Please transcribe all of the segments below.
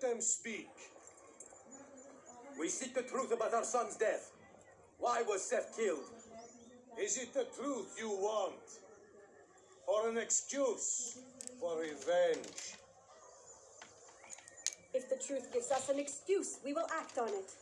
them speak. We seek the truth about our son's death. Why was Seth killed? Is it the truth you want? Or an excuse for revenge? If the truth gives us an excuse, we will act on it.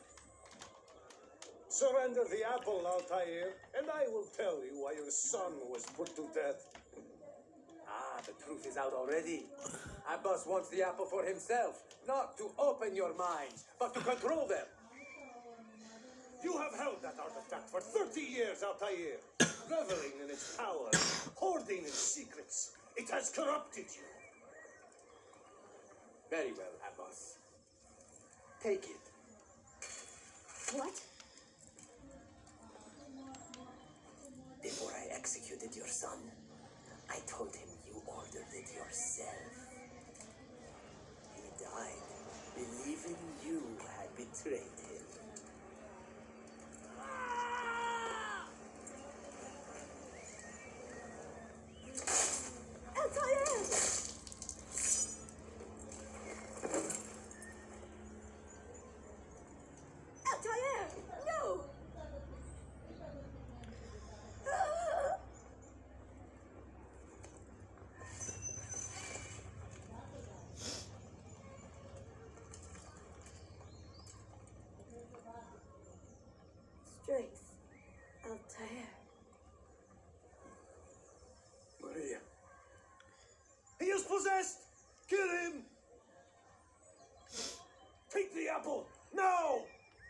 Surrender the apple, Altair, and I will tell you why your son was put to death. Ah, the truth is out already. Abbas wants the apple for himself, not to open your minds, but to control them. You have held that artifact for 30 years, Altair, reveling in its power, hoarding its secrets. It has corrupted you. Very well, Abbas. Take it. What? Before I executed your son, I told him you ordered it yourself. He died, believing you had betrayed him. Altair! Altair! No! Strength, Altair. Maria. He is possessed! Kill him! Take the apple! Now!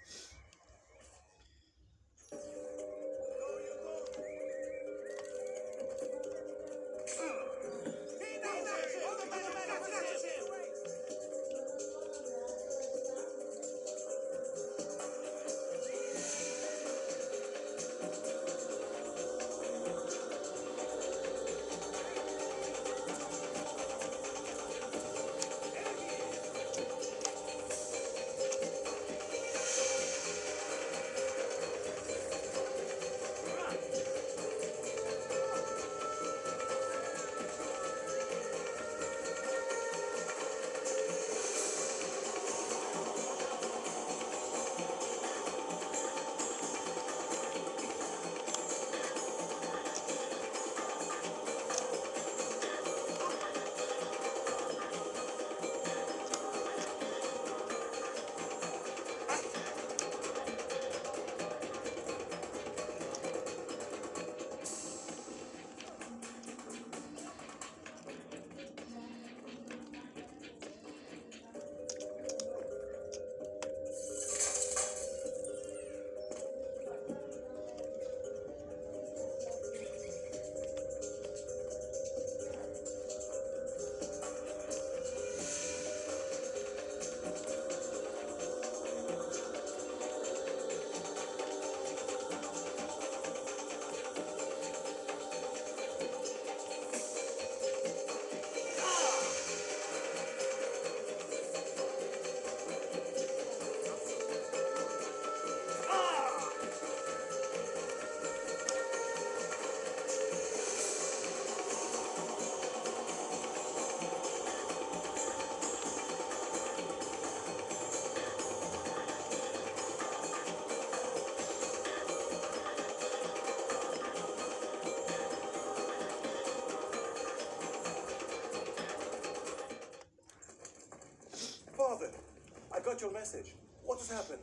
Father, I got your message. What has happened?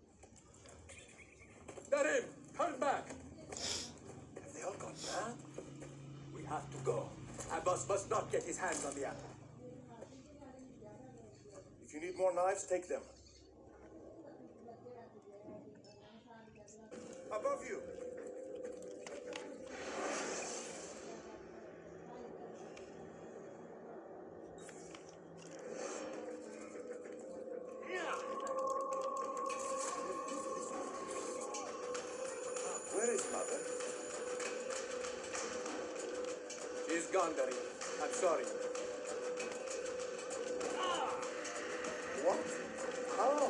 Darim, turn back. Have they all gone mad? We have to go. Abbas must not get his hands on the apple. If you need more knives, take them. Above you. Where is Mother? She's gone, Darim. I'm sorry. What? How?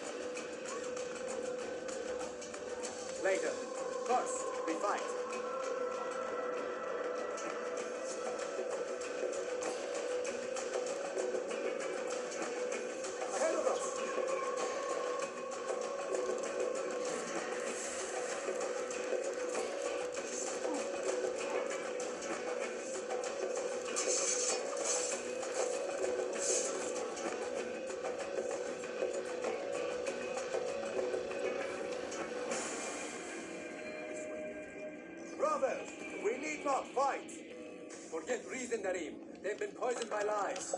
Later. First, we fight. brothers. We need not fight. Forget reason, Nareem. They've been poisoned by lies.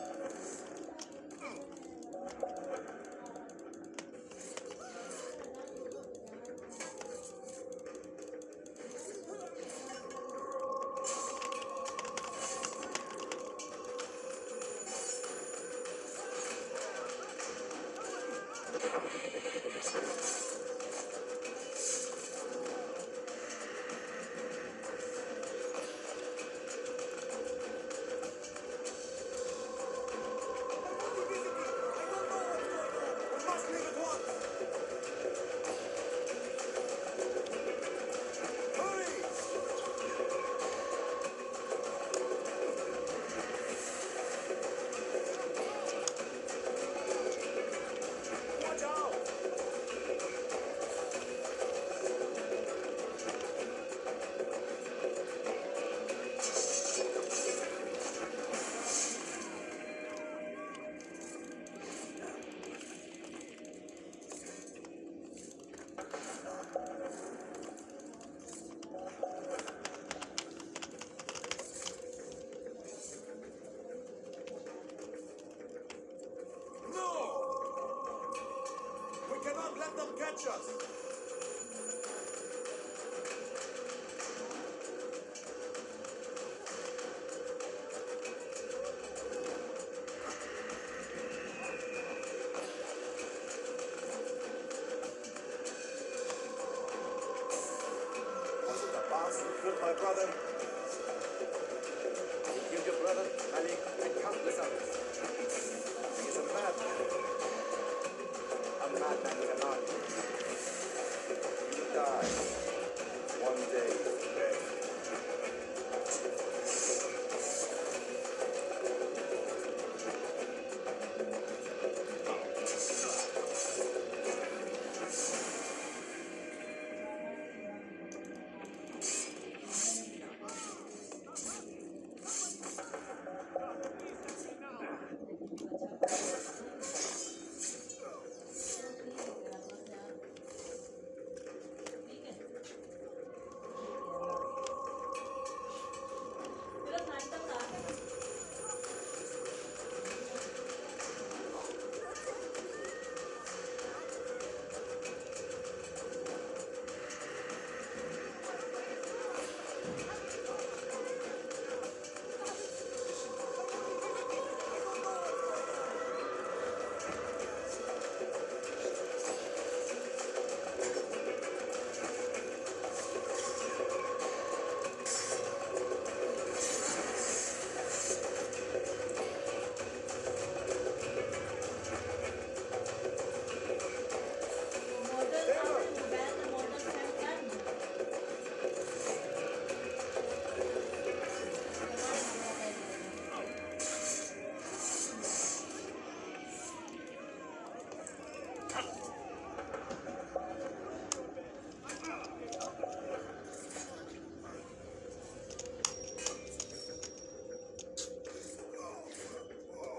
Catch us! Was it the bastard who killed my brother? You killed your brother, Malik, and countless others. He is a madman. A madman with an army. He will die. One day, today.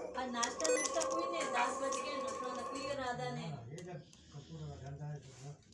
नाश्ता कोई नहीं 10 बज गए ना कोई इरादा नहीं ये जब कपूर का धंधा है